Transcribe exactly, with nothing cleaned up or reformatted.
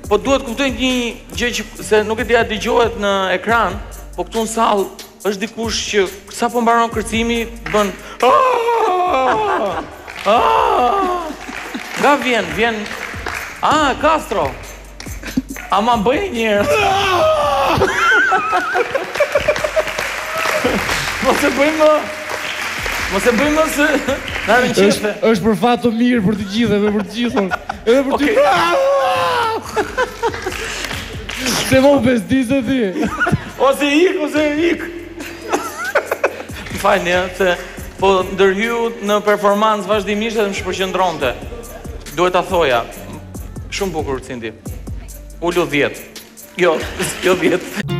Po duhet kuptoj një gjë që se nuk e dia dëgjohet në ekran, po këtu në sallë është dikush që sa po mbaron kërcimi bën nga vjen, vjen Ah, Castro. Ama bëj një herë. Mos e bëjmë Mos e bëjmë se na vjen qefe. Është për fat të mirë për të gjithë, edhe për të gjithë. Edhe për ty. Se mo bezdisë ti. Ose ik, ose ik. Më falni, se po ndërhyu në performancë vazhdimisht edhe më shpërqendronte. Duhet ta thoja. Shumë bukur Cindi. Ullu dhjetë. Jo, jo dhjetë.